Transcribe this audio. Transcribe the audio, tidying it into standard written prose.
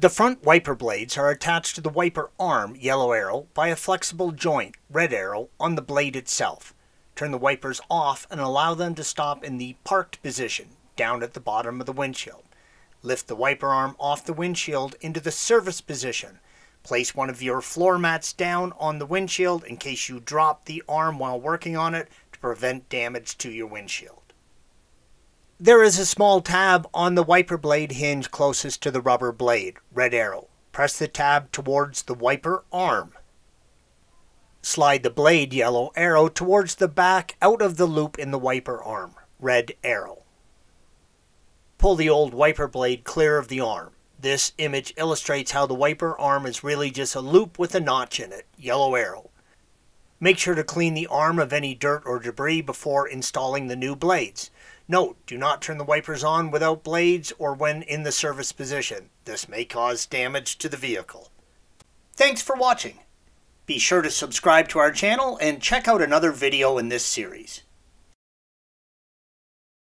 The front wiper blades are attached to the wiper arm, yellow arrow, by a flexible joint, red arrow, on the blade itself. Turn the wipers off and allow them to stop in the parked position, down at the bottom of the windshield. Lift the wiper arm off the windshield into the service position. Place one of your floor mats down on the windshield in case you drop the arm while working on it to prevent damage to your windshield. There is a small tab on the wiper blade hinge closest to the rubber blade, red arrow. Press the tab towards the wiper arm. Slide the blade, yellow arrow, towards the back out of the loop in the wiper arm, red arrow. Pull the old wiper blade clear of the arm. This image illustrates how the wiper arm is really just a loop with a notch in it, yellow arrow. Make sure to clean the arm of any dirt or debris before installing the new blades. Note, do not turn the wipers on without blades or when in the service position. This may cause damage to the vehicle. Thanks for watching. Be sure to subscribe to our channel and check out another video in this series.